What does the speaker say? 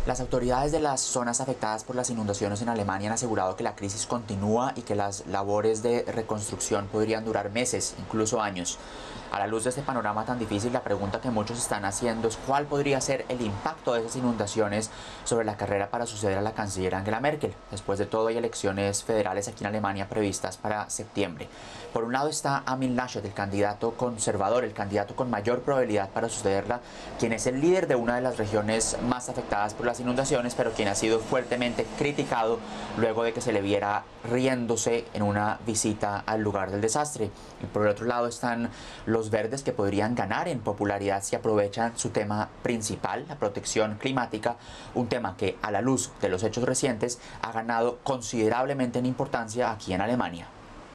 Las autoridades de las zonas afectadas por las inundaciones en Alemania han asegurado que la crisis continúa y que las labores de reconstrucción podrían durar meses, incluso años. A la luz de este panorama tan difícil, la pregunta que muchos están haciendo es cuál podría ser el impacto de esas inundaciones sobre la carrera para suceder a la canciller Angela Merkel. Después de todo, hay elecciones federales aquí en Alemania previstas para septiembre. Por un lado está Armin Laschet, el candidato conservador, el candidato con mayor probabilidad para sucederla, quien es el líder de una de las regiones más afectadas por las inundaciones, pero quien ha sido fuertemente criticado luego de que se le viera riéndose en una visita al lugar del desastre. Y por el otro lado están los verdes, que podrían ganar en popularidad si aprovechan su tema principal, la protección climática, un tema que a la luz de los hechos recientes ha ganado considerablemente en importancia aquí en Alemania.